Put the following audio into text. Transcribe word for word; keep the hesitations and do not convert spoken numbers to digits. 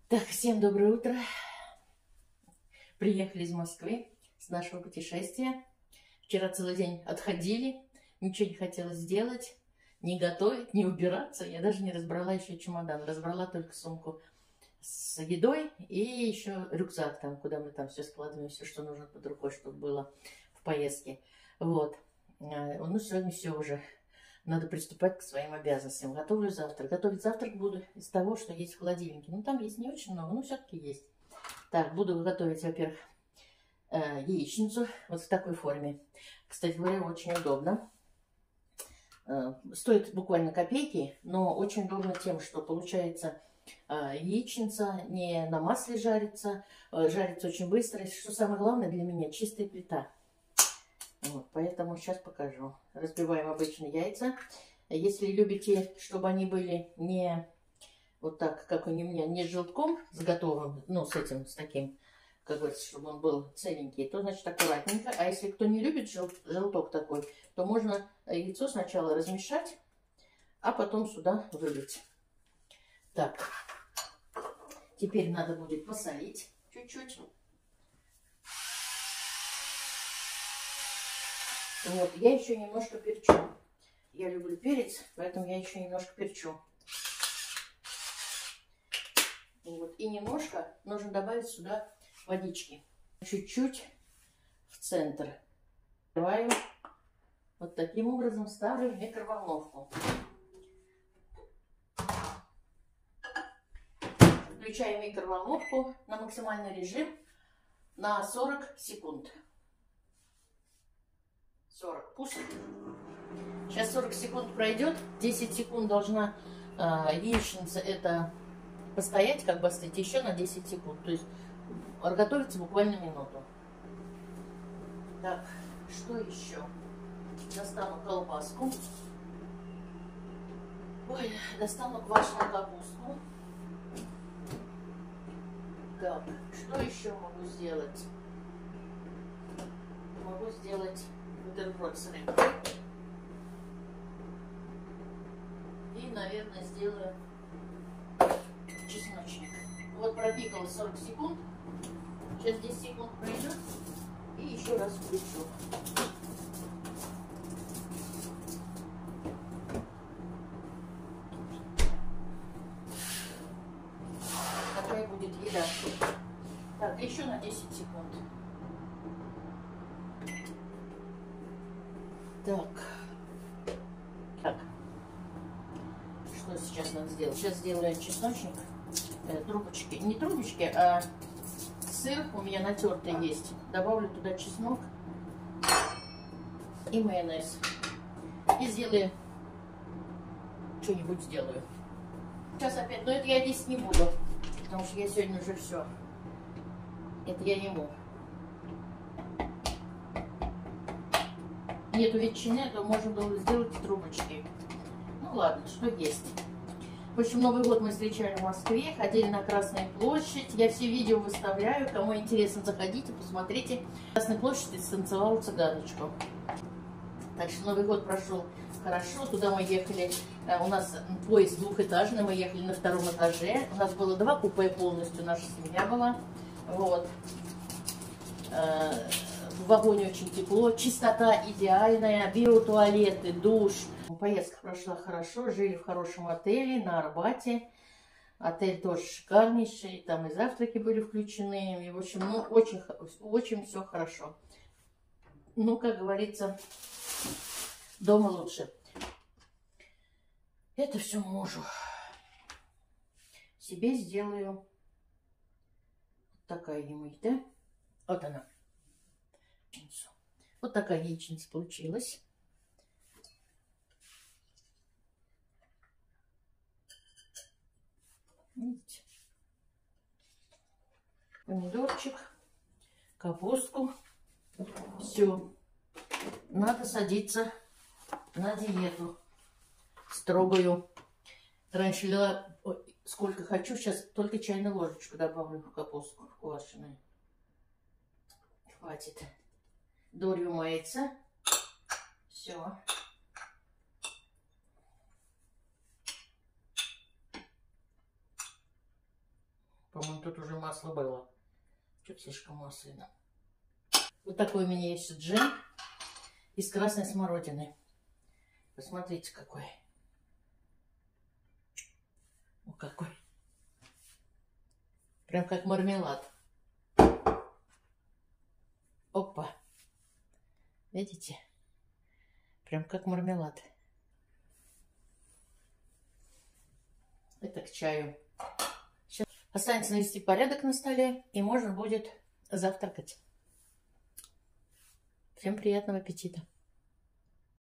Так, всем доброе утро. Приехали из Москвы с нашего путешествия. Вчера целый день отходили, ничего не хотела сделать, не готовить, не убираться. Я даже не разбрала еще чемодан, разобрала только сумку с едой и еще рюкзак там, куда мы там все складываем, все, что нужно под рукой, чтобы было в поездке. Вот. Ну, сегодня все уже. Надо приступать к своим обязанностям. Готовлю завтрак. Готовить завтрак буду из того, что есть в холодильнике. Ну, там есть не очень много, но все-таки есть. Так, буду готовить, во-первых, яичницу вот в такой форме. Кстати говоря, очень удобно. Стоит буквально копейки, но очень удобно тем, что получается яичница не на масле жарится, жарится очень быстро. И что самое главное для меня, чистая плита. Вот, поэтому сейчас покажу. Разбиваем обычные яйца. Если любите, чтобы они были не вот так, как у меня, не с желтком, с готовым, ну, с этим, с таким, как говорится, чтобы он был целенький, то, значит, аккуратненько. А если кто не любит жел желток такой, то можно яйцо сначала размешать, а потом сюда вылить. Так, теперь надо будет посолить чуть-чуть. Вот, я еще немножко перчу. Я люблю перец, поэтому я еще немножко перчу. Вот, и немножко нужно добавить сюда водички. Чуть-чуть в центр. Открываю. Вот таким образом ставлю в микроволновку. Включаю микроволновку на максимальный режим на сорок секунд. сорок. Пусть. Сейчас сорок секунд пройдет. десять секунд должна э, яичница это постоять, как бы остыть еще на десять секунд. То есть готовится буквально минуту. Так, что еще? Достану колбаску. Ой, достану квашеную капусту. Так, что еще могу сделать? Могу сделать бутерброд с рыбой. И, наверное, сделаю чесночник. Вот пропикало сорок секунд. Сейчас десять секунд пройдет. И еще раз включу. Такая будет еда. Так, еще на десять секунд. Так. Так. Что сейчас надо сделать? Сейчас сделаю чесночник. Э, трубочки. Не трубочки, а сыр у меня натертый есть. Добавлю туда чеснок и майонез. И сделаю что-нибудь сделаю. Сейчас опять. Но это я есть не буду. Потому что я сегодня уже все. Это я ему. Нету ветчины, то можно было сделать трубочки. Ну ладно, что есть. В общем, Новый год мы встречали в Москве, ходили на Красную площадь. Я все видео выставляю. Кому интересно, заходите, посмотрите. Красная площадь станцевала цыганочку. Так что Новый год прошел хорошо. Туда мы ехали. У нас поезд двухэтажный, мы ехали на втором этаже. У нас было два купе полностью, наша семья была. Вот. В вагоне очень тепло, чистота идеальная, биотуалеты, душ. Поездка прошла хорошо, жили в хорошем отеле на Арбате. Отель тоже шикарнейший, там и завтраки были включены. И, в общем, ну, очень, очень все хорошо. Ну, как говорится, дома лучше. Это все мужу. Себе сделаю такая ему еда. Вот она. Вот такая яичница получилась. Видите? Помидорчик, капустку. Все. Надо садиться на диету строгую. Раньше лила сколько хочу, сейчас только чайную ложечку добавлю в капустку квашеную. Хватит. Дорью мается. Все. По-моему, тут уже масло было. Что-то слишком масляно. Вот такой у меня есть джем из красной смородины. Посмотрите, какой. О, какой. Прям как мармелад. Опа. Видите? Прям как мармелад. Это к чаю. Сейчас останется навести порядок на столе, и можно будет завтракать. Всем приятного аппетита!